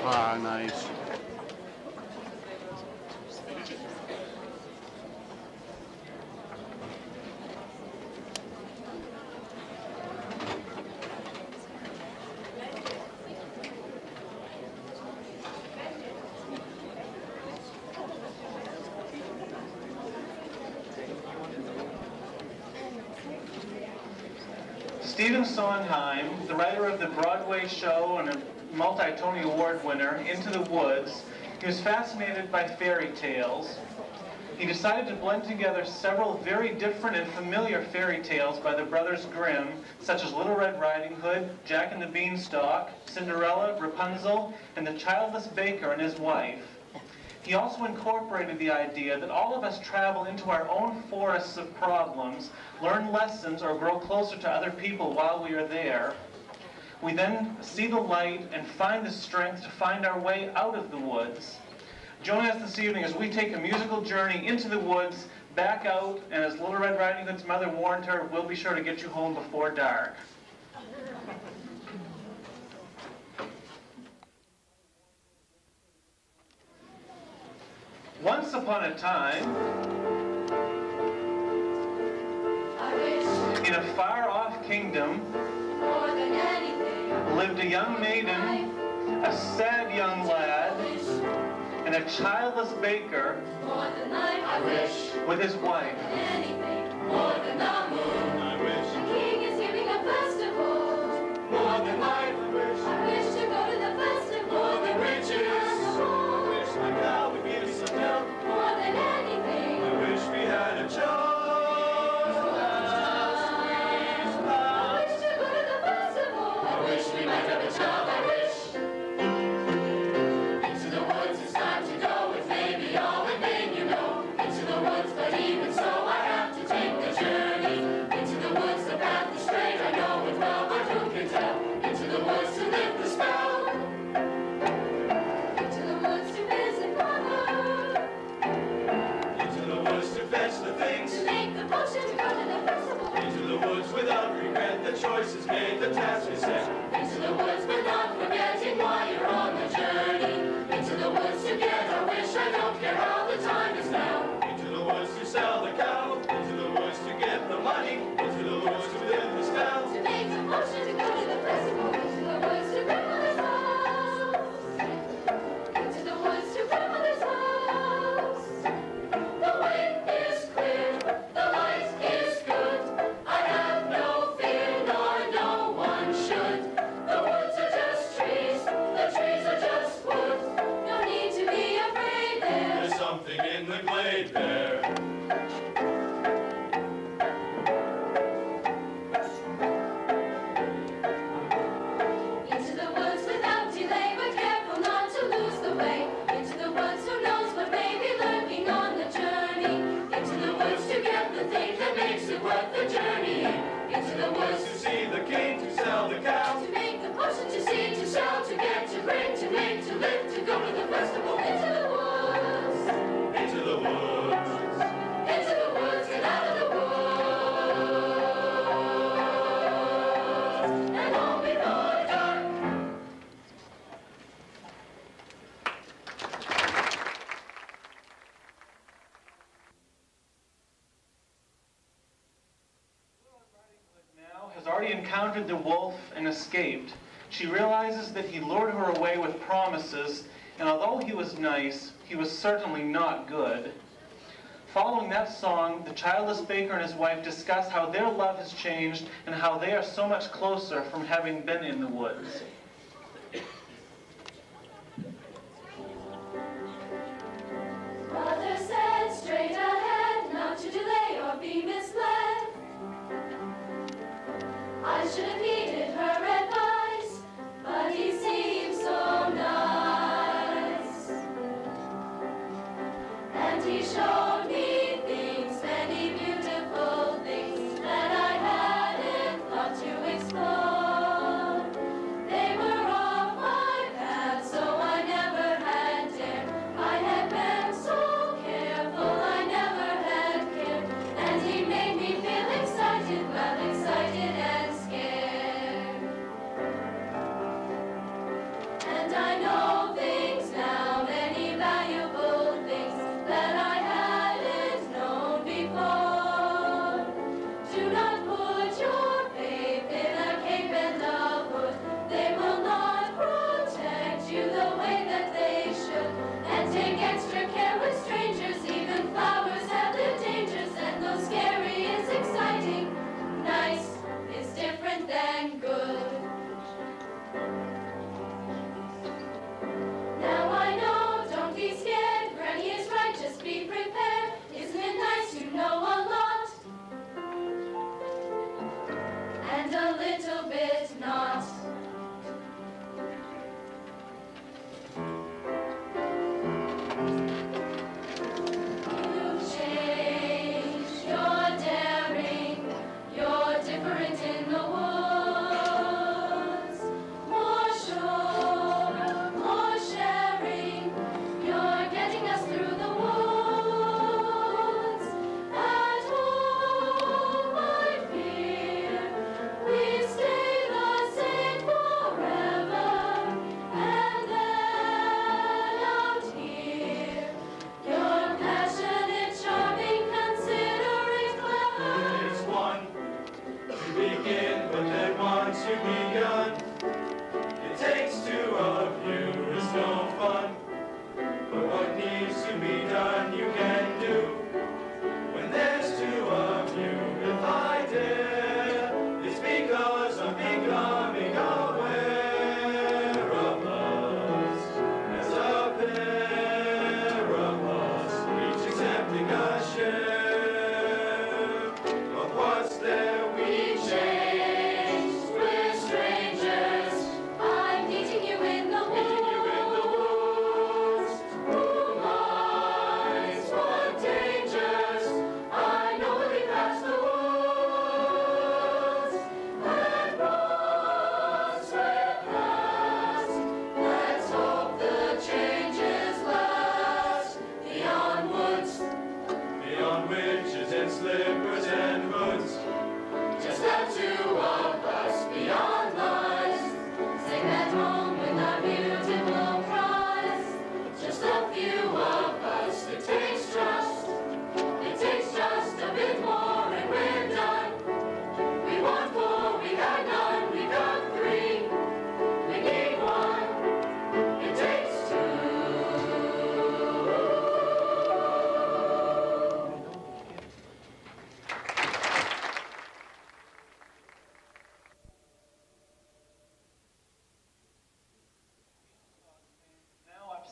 Ah, nice. Stephen Sondheim, the writer of the Broadway show and a multi-Tony Award winner, Into the Woods, he was fascinated by fairy tales. He decided to blend together several very different and familiar fairy tales by the Brothers Grimm, such as Little Red Riding Hood, Jack and the Beanstalk, Cinderella, Rapunzel, and the Childless Baker and his wife. He also incorporated the idea that all of us travel into our own forests of problems, learn lessons, or grow closer to other people while we are there. We then see the light and find the strength to find our way out of the woods. Join us this evening as we take a musical journey into the woods, back out, and as Little Red Riding Hood's mother warned her, we'll be sure to get you home before dark. Once upon a time, in a far-off kingdom, lived a young maiden, a sad young lad, and a childless baker with his wife. More than the moon, I wish. The king is giving a festival. More than life, I wish. I wish to go to the festival. More than riches. I wish my cow would give me some milk. More than anything, I wish we had a child. I wish to go to the festival. I wish we might have a child. I wish. Into the woods it's time to go. It may be all in vain, you know. Into the woods, but even so, I have to take the journey. Into the woods, the path is straight. I know it well, but who can tell? Into the woods to lift the spell. Into the woods to visit Mother. Into the woods to fetch the things. To make the potion to go to the festival. Into the woods without regret. The choice is made, the task is set. Into the woods but not forgetting why you're on the journey. Into the woods to get a wish. I don't care how the time is now. Into the woods to sell the cow. Into the woods to get the money. Into the woods to live the spell. To make the potion to go to the festival. Into the woods to grandmother's house. Into the woods to grandmother's house. The way is clear, the light is good. I have no fear, nor no one should. The woods are just trees, the trees are just wood. No need to be afraid there. There's something in the glade there. Into the woods without delay, but careful not to lose the way. Into the woods, who knows what may be lurking on the journey. Into the woods to get the thing that makes it worth the journey. Into the woods to see the king, to sell the cow. To make the potion, to see, to sell, to get, to bring, to make, to live, to go to the festival. Into the woods. Into the woods. Into the woods, get out of the woods. And home before dark. Now has already encountered the wolf and escaped. She realizes that he lured her away with promises, and although he was nice, he was certainly not good. Following that song, the childless baker and his wife discuss how their love has changed and how they are so much closer from having been in the woods. Mother said, straight ahead, not to delay or be misled. I should have heeded her advice, but he seemed so nice. And he showed me things, many beautiful things that I hadn't thought to explore. They were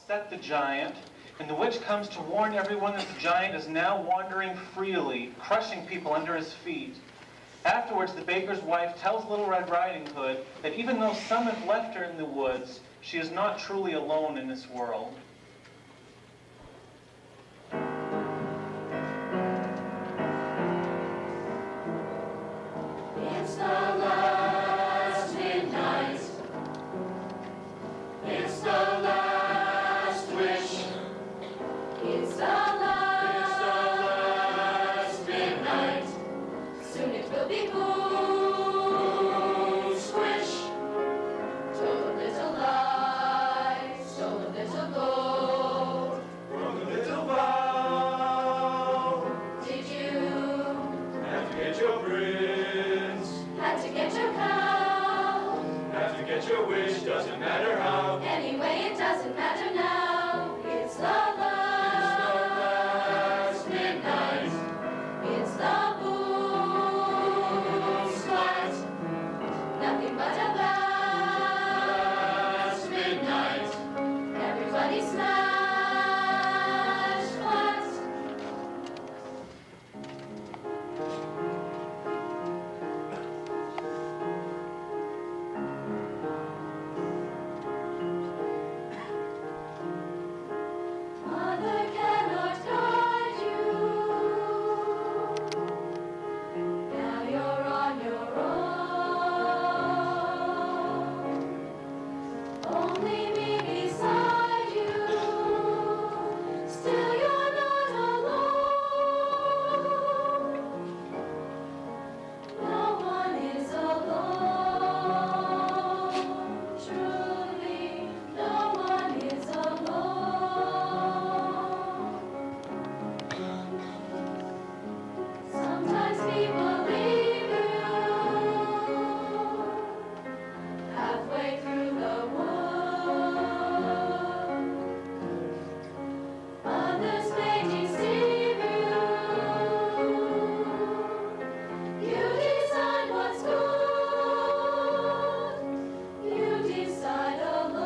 upset the giant, and the witch comes to warn everyone that the giant is now wandering freely, crushing people under his feet. Afterwards, the baker's wife tells Little Red Riding Hood that even though some have left her in the woods, she is not truly alone in this world. It's the last midnight. It's the last wish. It's the last midnight. Soon it will be boom, squish. Told a little lie, stole a little gold. Wrote a little vow. Did you have to get your prince? Had to get your cow. Have to get your wish, doesn't matter how. Anyway, it doesn't matter now. It's the last midnight. It's the boom splat. Nothing but a last midnight. Everybody smash flat. Mother cannot guide you. Now you're on your own. Only me beside you. Still you're not alone. No one is alone. Truly, no one is alone. Sometimes people leave you halfway through the wood. Others may deceive you. You decide what's good. You decide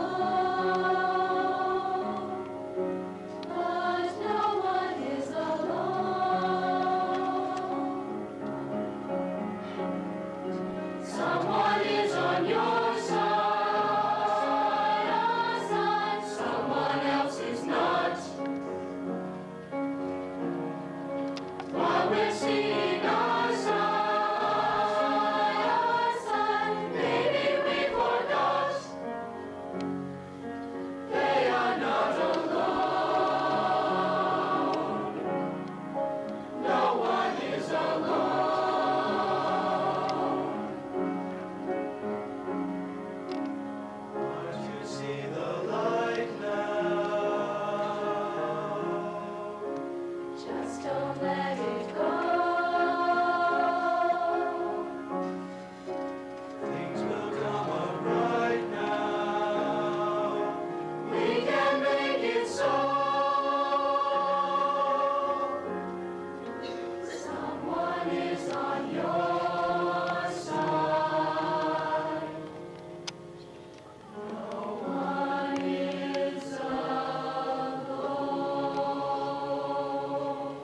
alone. But no one is alone. Someone is on your side, our side. Someone else is not. While we're seeing our side, maybe we forgot. They are not alone. No one is alone. Can't you see the light now? Just don't let it go. Things will come up right now. We can make it so. Someone is on your side. No one is alone.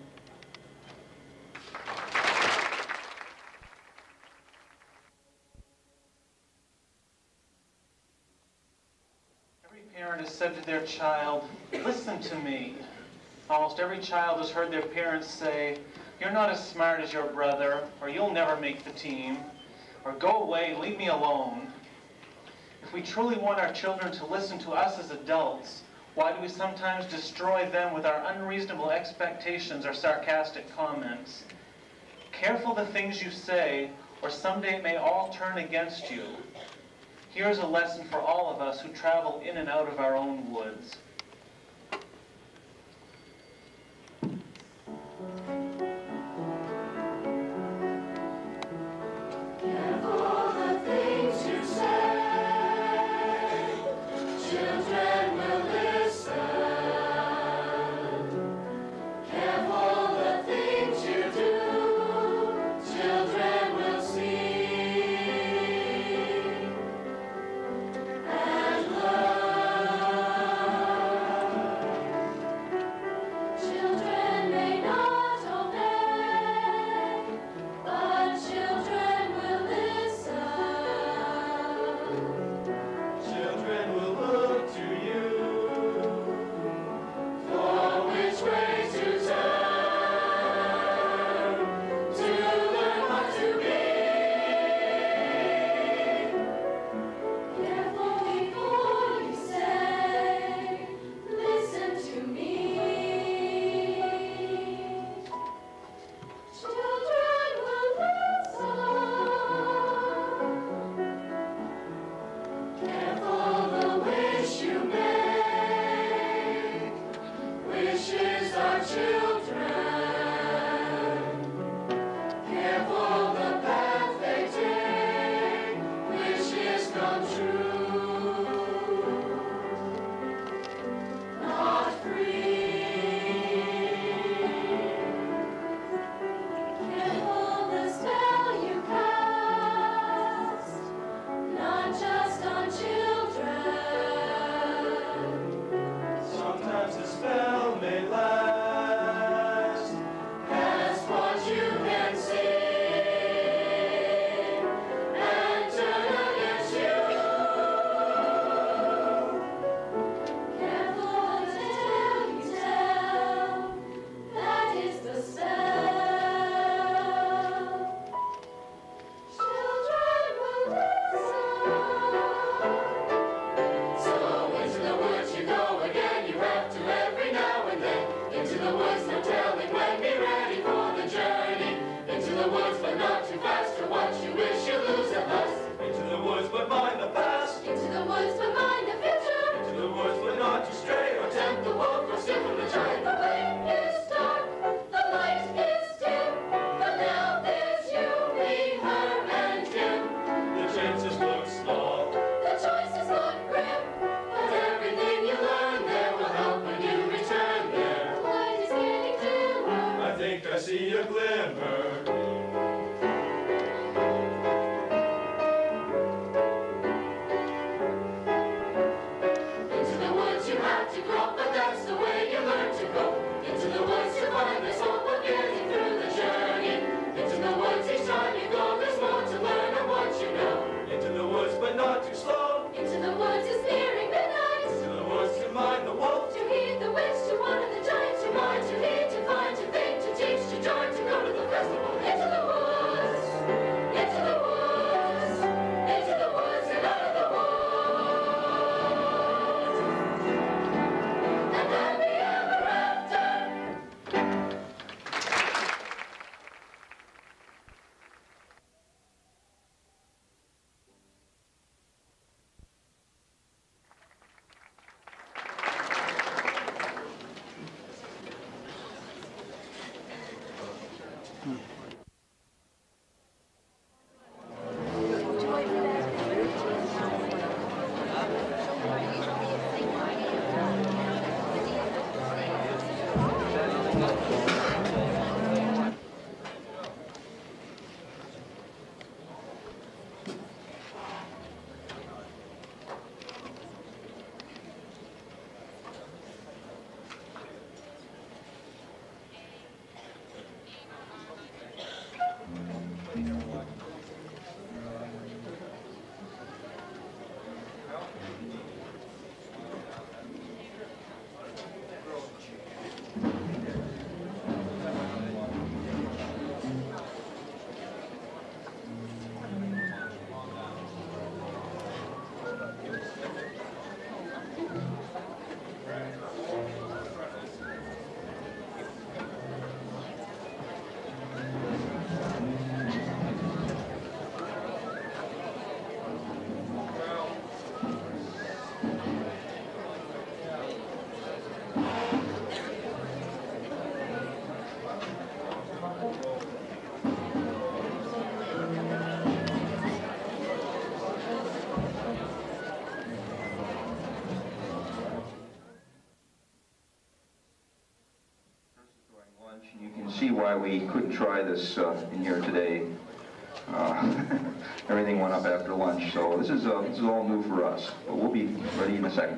Every parent has said to their child, "Listen to me." Almost every child has heard their parents say, "You're not as smart as your brother," or "You'll never make the team," or "Go away, leave me alone." If we truly want our children to listen to us as adults, why do we sometimes destroy them with our unreasonable expectations or sarcastic comments? Careful the things you say, or someday it may all turn against you. Here's a lesson for all of us who travel in and out of our own woods. Careful the things you say. Children will listen. Careful the things you do. Children will see. And learn. why we couldn't try this in here today. Everything went up after lunch, so this is all new for us, but we'll be ready in a second.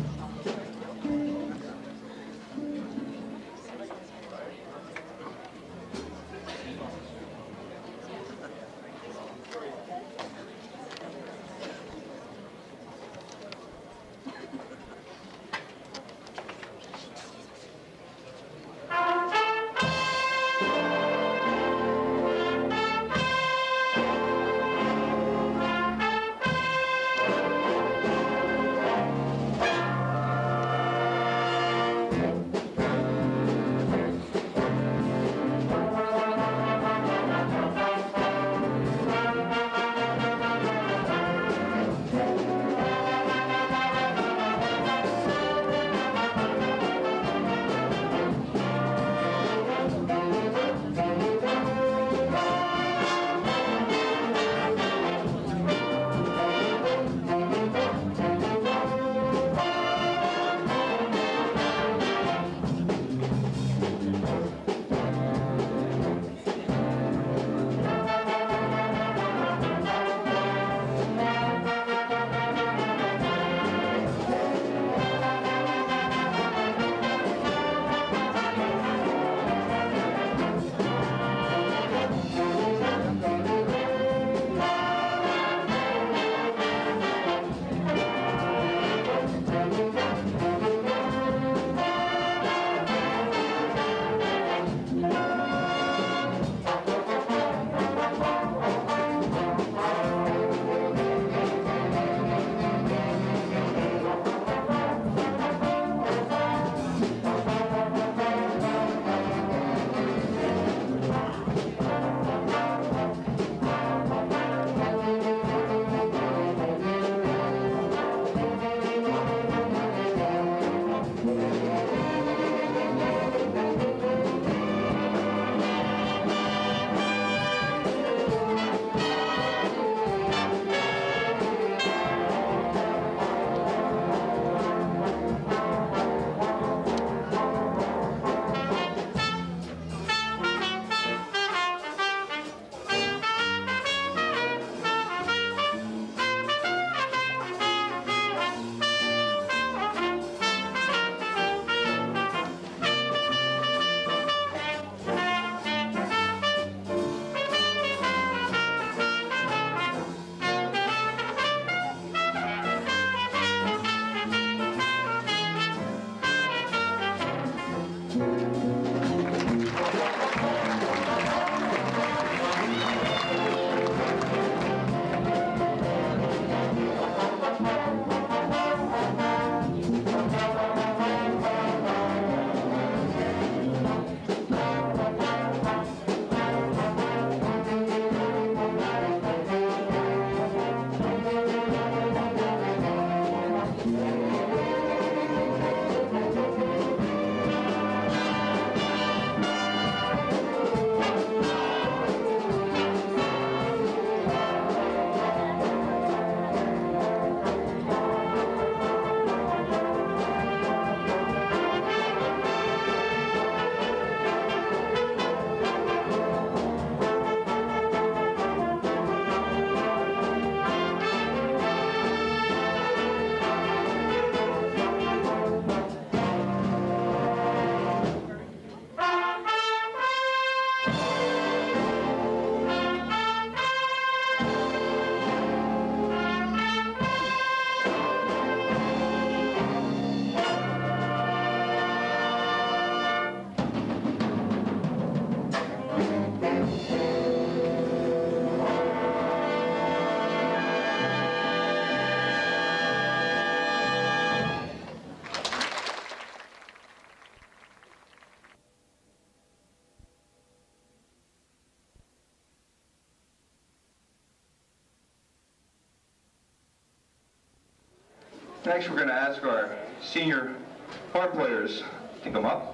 Next, we're going to ask our senior horn players to come up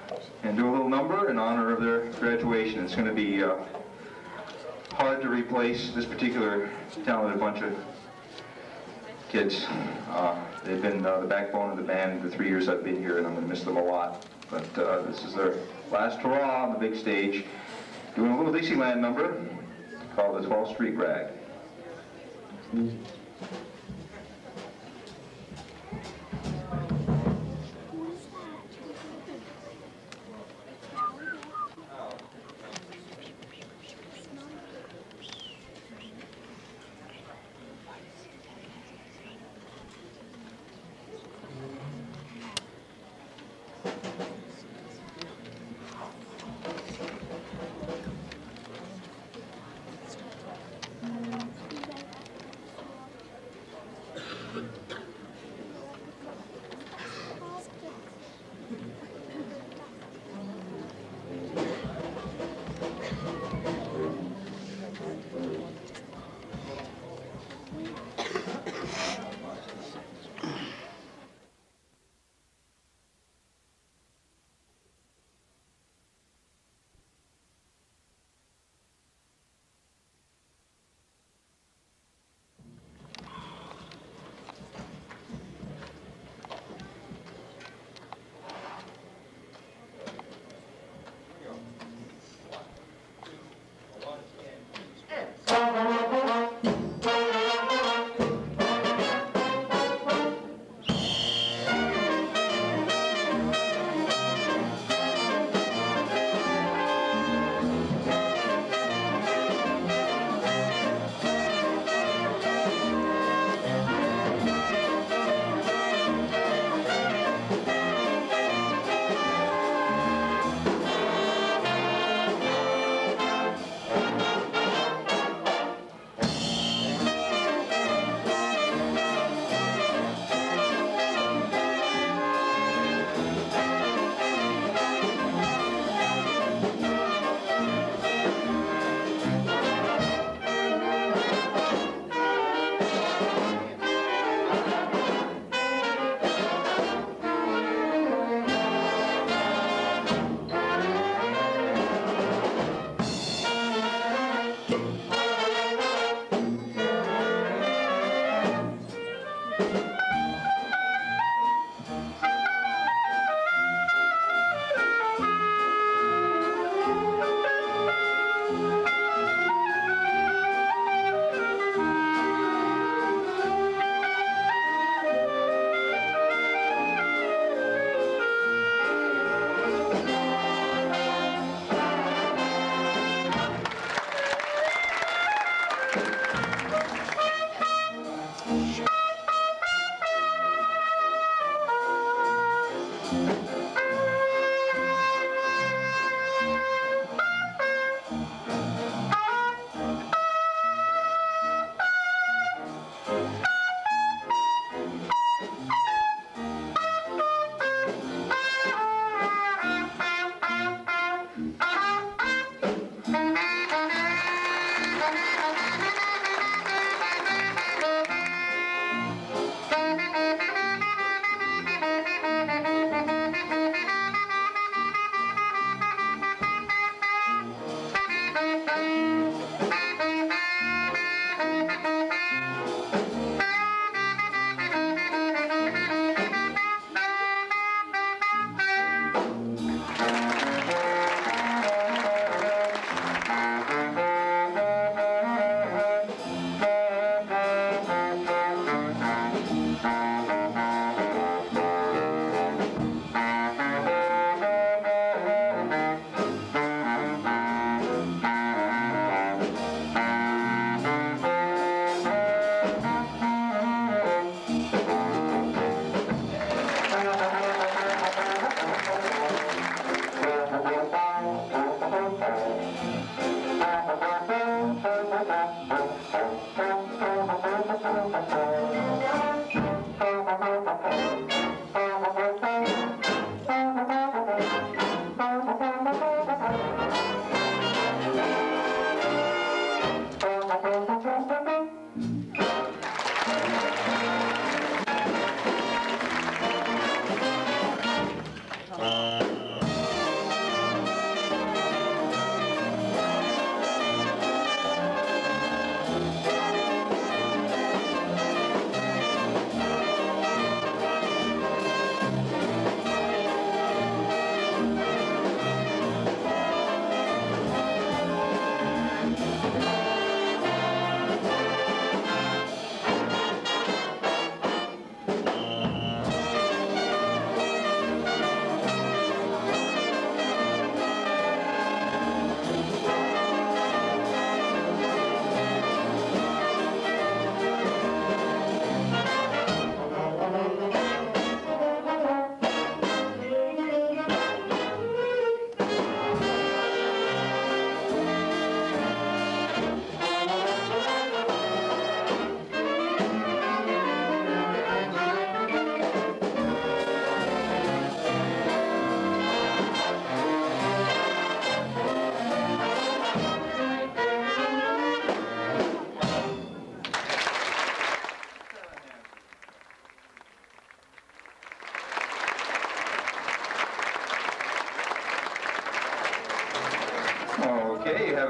and do a little number in honor of their graduation. It's going to be hard to replace this particular talented bunch of kids. They've been the backbone of the band the 3 years I've been here, and I'm going to miss them a lot. But this is their last hurrah on the big stage, doing a little Dixieland number called the 12th Street Rag.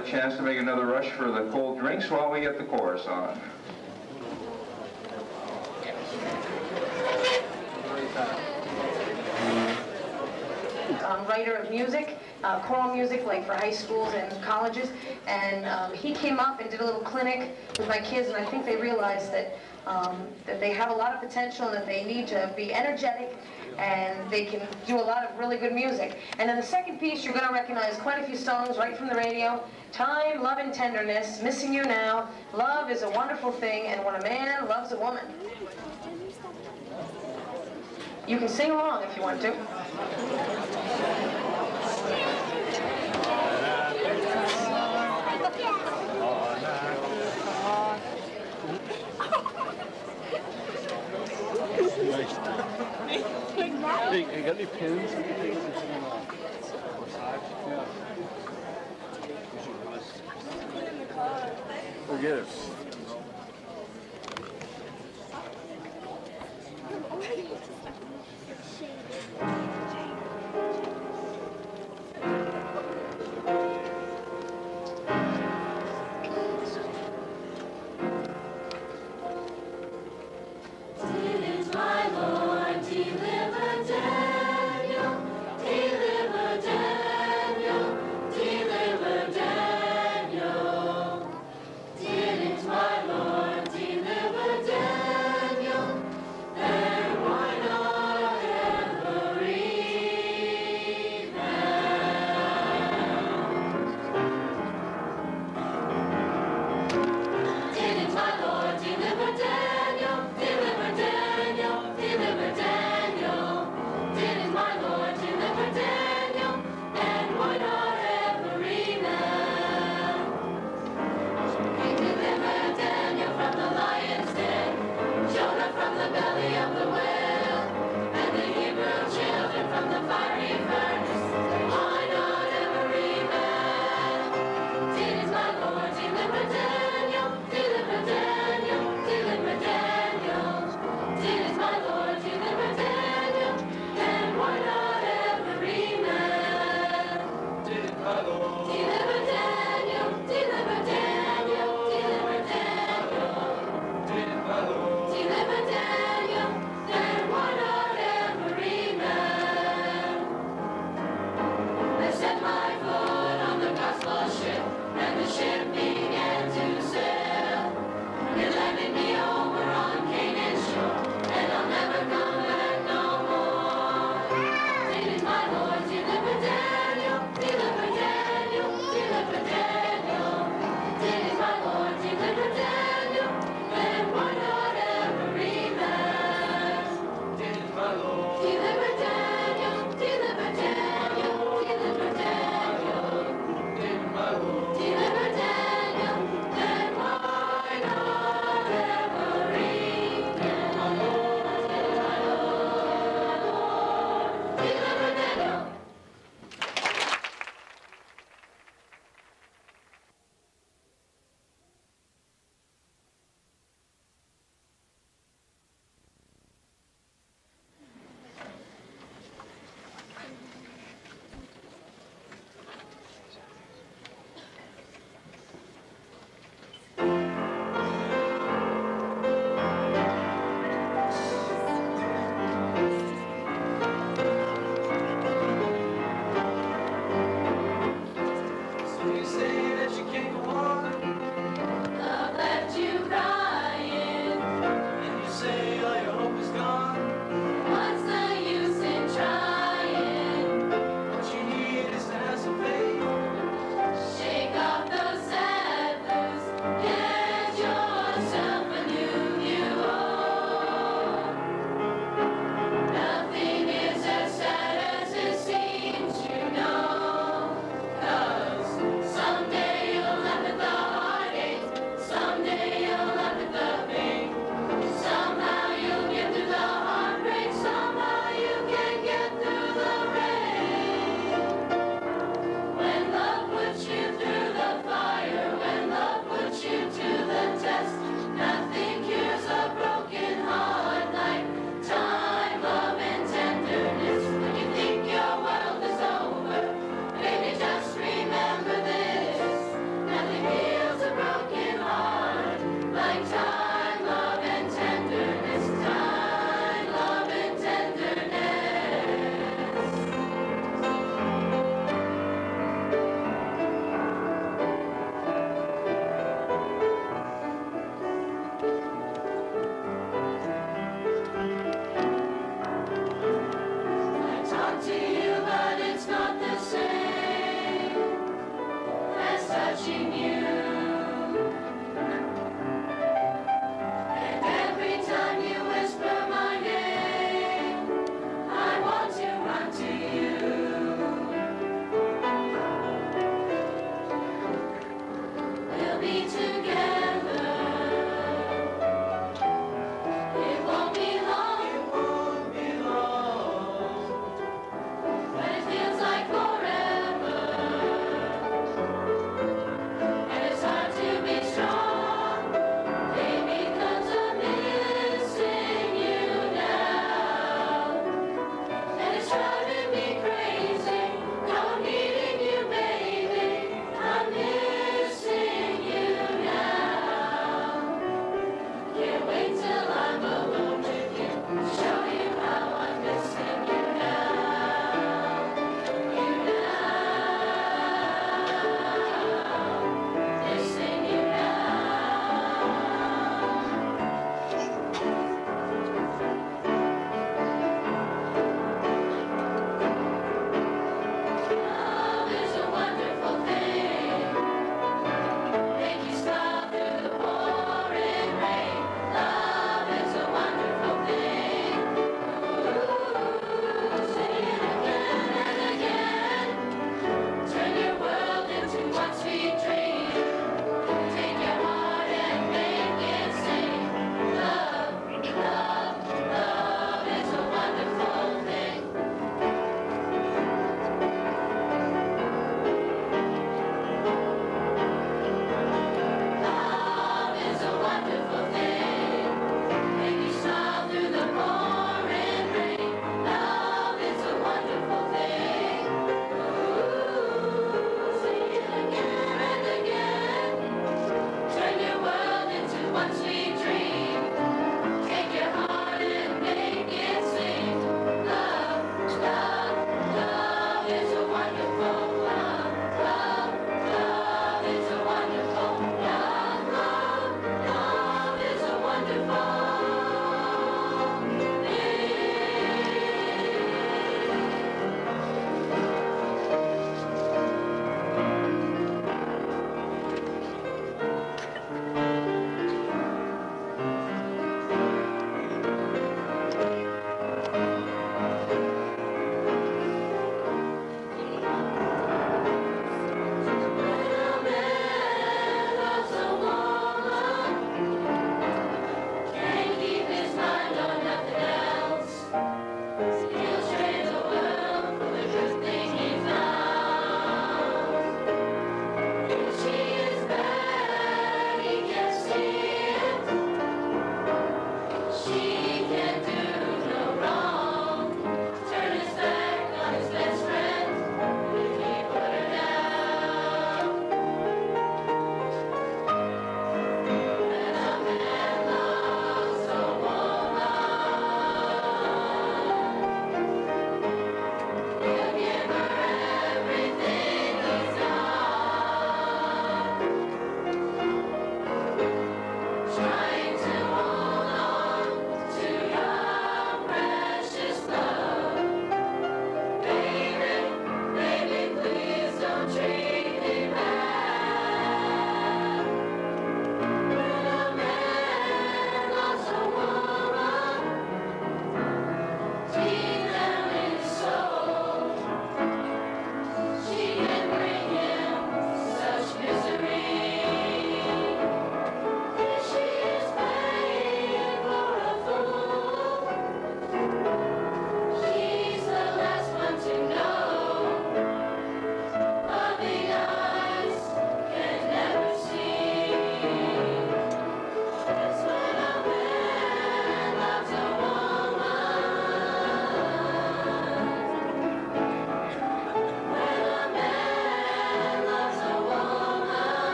a chance to make another rush for the cold drinks while we get the chorus on. Writer of music, choral music, like for high schools and colleges, and he came up and did a little clinic with my kids, and I think they realized that that they have a lot of potential and that they need to be energetic and they can do a lot of really good music. And in the second piece, you're going to recognize quite a few songs right from the radio. Time, Love and Tenderness, Missing You Now, Love is a Wonderful Thing, and When a Man Loves a Woman. You can sing along if you want to. Hey, you got any pins? Forget it.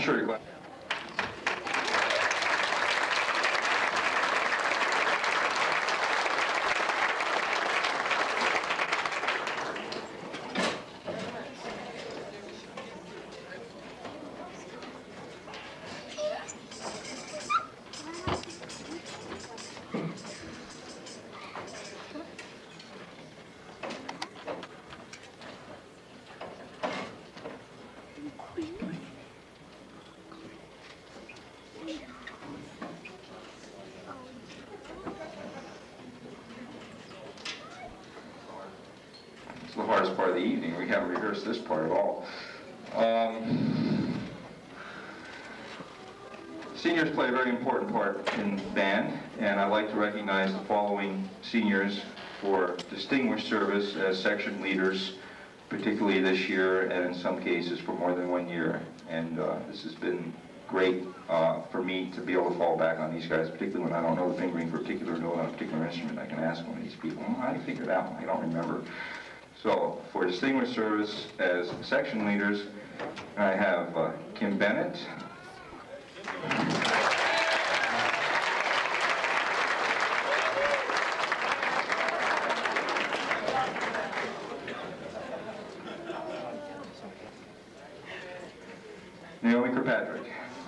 sure you're glad. It's the hardest part of the evening. We haven't rehearsed this part at all. Seniors play a very important part in band, and I'd like to recognize the following seniors for distinguished service as section leaders, particularly this year, and in some cases for more than 1 year. And this has been great for me to be able to fall back on these guys, particularly when I don't know the fingering for a particular note on a particular instrument. I can ask one of these people, "Oh, how do you figure that one? I don't remember." So, for distinguished service as section leaders, I have Kim Bennett, Naomi Kirkpatrick,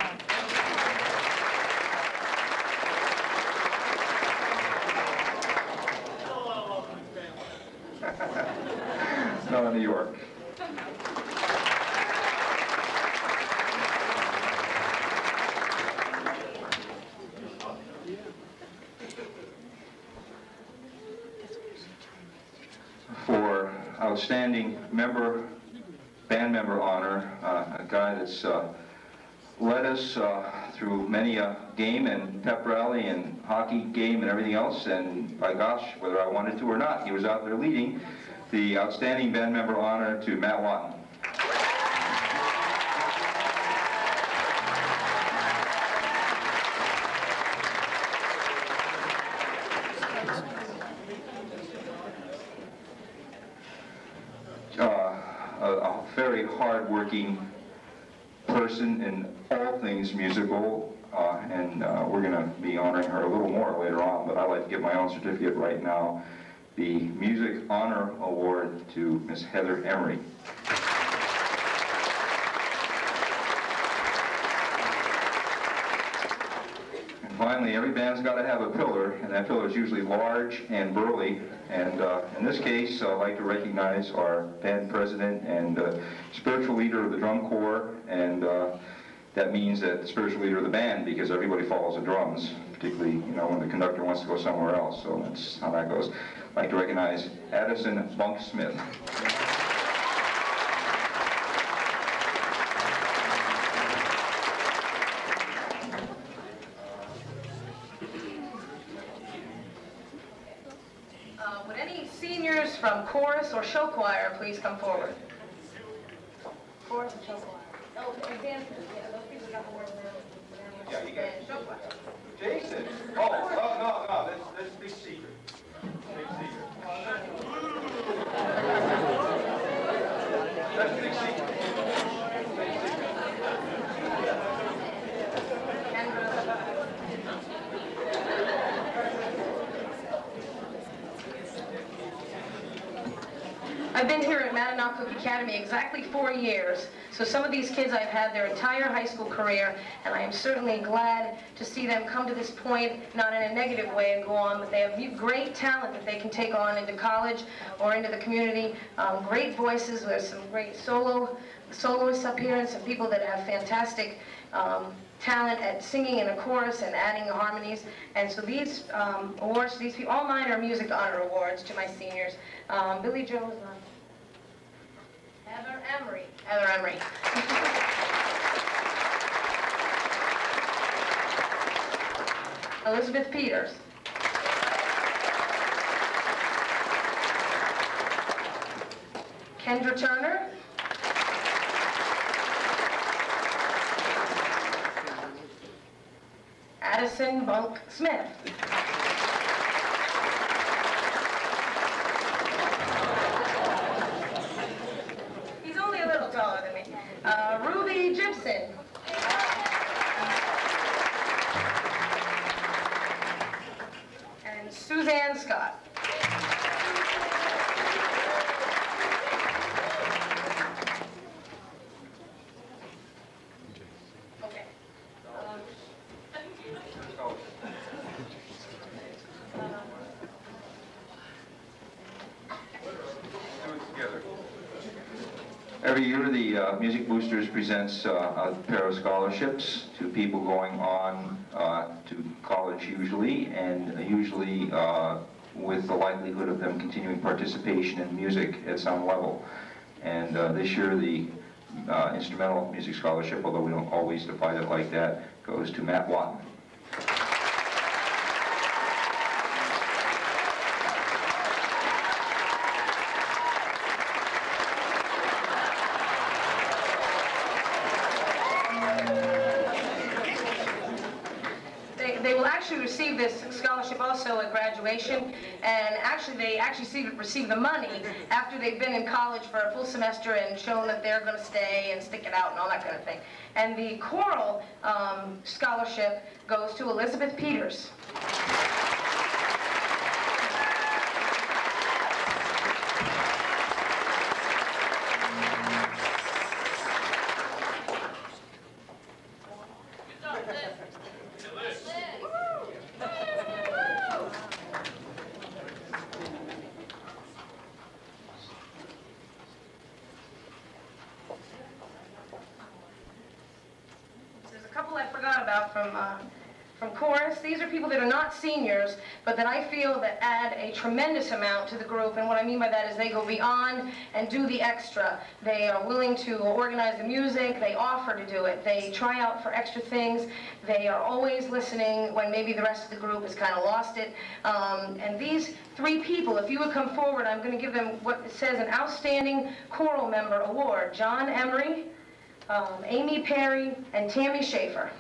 Nora New York, for outstanding band member honor, a guy that's led us through many a game and pep rally and hockey game and everything else, and by gosh, whether I wanted to or not, he was out there leading. The outstanding band member honor to Matt Watton. A very hard-working person in all things musical, and we're going to be honoring her a little more later on, but I'd like to give my own certificate right now, the Music Honor Award to Miss Heather Emery. And finally, every band's got to have a pillar, and that pillar is usually large and burly. And in this case, I'd like to recognize our band president and spiritual leader of the drum corps, and that means that the spiritual leader of the band, because everybody follows the drums, particularly, you know, when the conductor wants to go somewhere else. So that's how that goes. I'd like to recognize Addison Bunk Smith. Would any seniors from chorus or show choir please come forward? Chorus and show choir. Oh, and dancers, yeah, those people got the word now. Yeah, you got it. Show choir. Jason! Oh, no, that's a big secret. Big secret. That's a big secret. I've been here at Matanock Academy exactly 4 years, so some of these kids I've had their entire high school career, and I am certainly glad to see them come to this point, not in a negative way and go on, but they have great talent that they can take on into college or into the community, great voices. There's some great soloists up here and some people that have fantastic talent at singing in a chorus and adding harmonies. And so these awards, these people, all mine are Music Honor Awards to my seniors. Billy Joe is on. Heather Emery. Heather Emery. Elizabeth Peters. Kendra Turner. Addison Bunk Smith. He's only a little taller than me. Ruby Gibson. Every year, the Music Boosters presents a pair of scholarships to people going on to college usually, and usually with the likelihood of them continuing participation in music at some level. And this year, the Instrumental Music Scholarship, although we don't always divide it like that, goes to Matt Watton. They will actually receive this scholarship also at graduation, and they receive the money after they've been in college for a full semester and shown that they're going to stay and stick it out and all that kind of thing. And the choral scholarship goes to Elizabeth Peters. From chorus. These are people that are not seniors, but that I feel that add a tremendous amount to the group, and what I mean by that is they go beyond and do the extra. They are willing to organize the music, they offer to do it, they try out for extra things, they are always listening when maybe the rest of the group has kind of lost it. And these three people, if you would come forward, I'm going to give them what it says an Outstanding Choral Member Award. John Emery, Amy Perry, and Tammy Schaefer.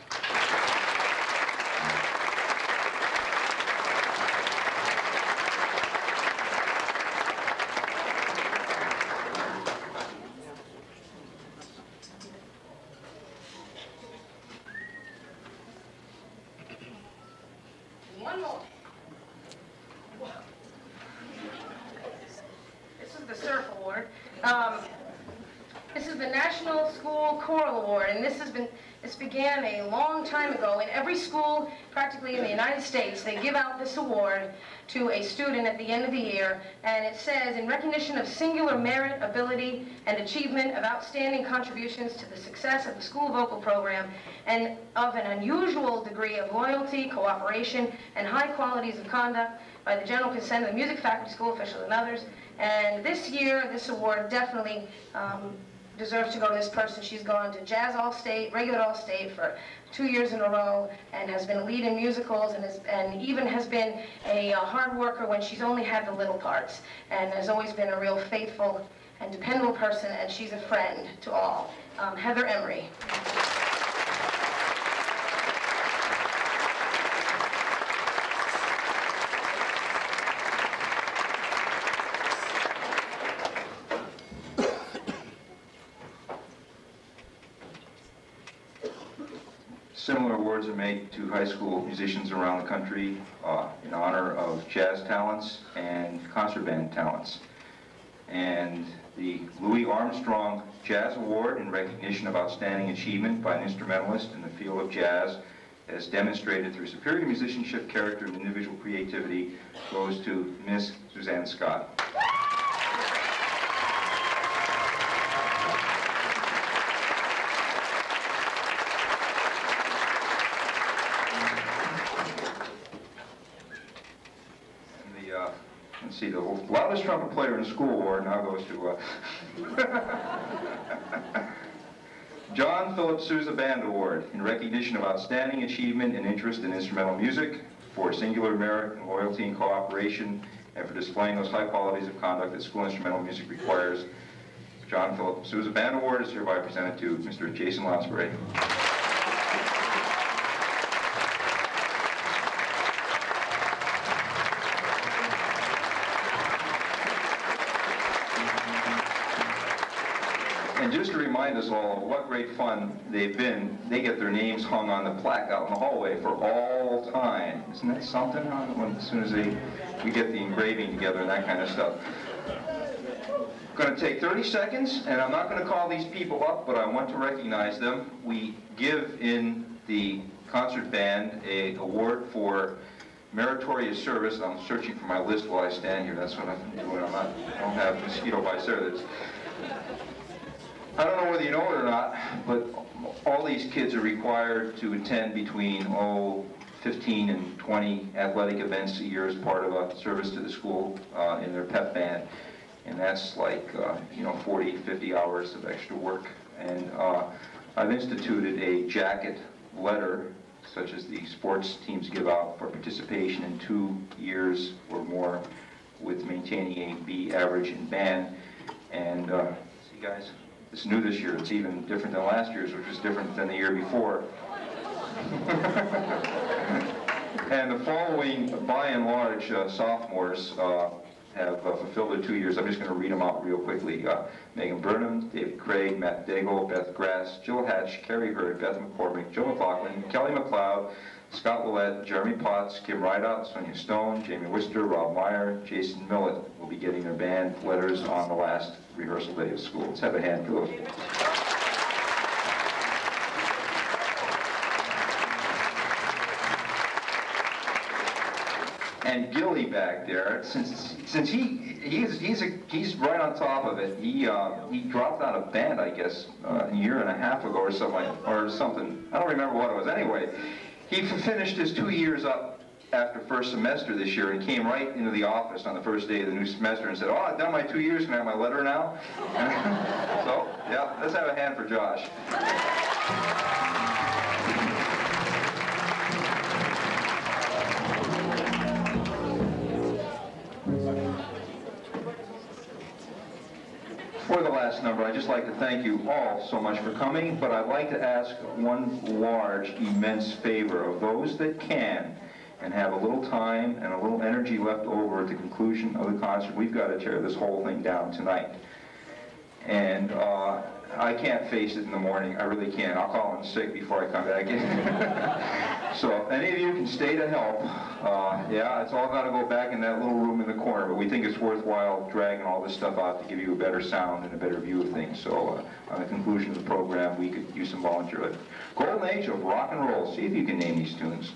One more. This is the SURF Award. This is the National School Choral Award, and this began a long time ago. In every school, practically in the United States, they give out this award to a student at the end of the year, and it says, in recognition of singular merit, ability, and achievement of outstanding contributions to the success of the school vocal program, and of an unusual degree of loyalty, cooperation, and high qualities of conduct by the general consent of the music faculty, school officials, and others. And this year, this award definitely deserves to go to this person. She's gone to Jazz All-State, regular All-State for 2 years in a row, and has been a lead in musicals, and even has been a hard worker when she's only had the little parts, and has always been a real faithful and dependable person, and she's a friend to all. Heather Emery. Similar awards are made to high school musicians around the country in honor of jazz talents and concert band talents. And the Louis Armstrong Jazz Award in recognition of outstanding achievement by an instrumentalist in the field of jazz as demonstrated through superior musicianship, character, and individual creativity goes to Miss Suzanne Scott. Let's see, the loudest trumpet player in the school award now goes to John Philip Sousa Band Award in recognition of outstanding achievement and interest in instrumental music, for singular merit and loyalty and cooperation, and for displaying those high qualities of conduct that school instrumental music requires. John Philip Sousa Band Award is hereby presented to Mr. Jason Lounsbury. And just to remind us all of what great fun they've been, they get their names hung on the plaque out in the hallway for all time. Isn't that something? As soon as we get the engraving together and that kind of stuff. Going to take 30 seconds, and I'm not going to call these people up, but I want to recognize them. We give in the concert band an award for meritorious service. I'm searching for my list while I stand here. That's what I'm doing. I don't have mosquito bites there. I don't know whether you know it or not, but all these kids are required to attend between 15 and 20 athletic events a year as part of a service to the school in their pep band. And that's like, 40, 50 hours of extra work. And I've instituted a jacket letter, such as the sports teams give out for participation in 2 years or more with maintaining a B average in band. And see guys, it's new this year. It's even different than last year's, which was different than the year before. And the following, by and large, sophomores have fulfilled their 2 years. I'm just going to read them out real quickly. Megan Burnham, David Craig, Matt Daigle, Beth Grass, Jill Hatch, Carrie Hurd, Beth McCormick, Joe McLaughlin, Kelly McLeod, Scott Willett, Jeremy Potts, Kim Rideout, Sonia Stone, Jamie Wister, Rob Meyer, Jason Millett will be getting their band letters on the last rehearsal day of school. Let's have a hand for those. And Gilly back there, since he's right on top of it. He dropped out of band, I guess, a year and a half ago or something. I don't remember what it was. Anyway, he finished his 2 years up after first semester this year and came right into the office on the first day of the new semester and said, "Oh, I've done my 2 years. Can I have my letter now?" So, yeah, let's have a hand for Josh. For the last number, I'd just like to thank you all so much for coming, but I'd like to ask one large, immense favor of those that can and have a little time and a little energy left over at the conclusion of the concert. We've got to tear this whole thing down tonight. And I can't face it in the morning. I really can't. I'll call in sick before I come back in. So if any of you can stay to help, yeah, it's all got to go back in that little room in the corner, but we think it's worthwhile dragging all this stuff out to give you a better sound and a better view of things. So on the conclusion of the program, we could use some volunteer. Golden Age of Rock and Roll. See if you can name these tunes.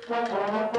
Thank you.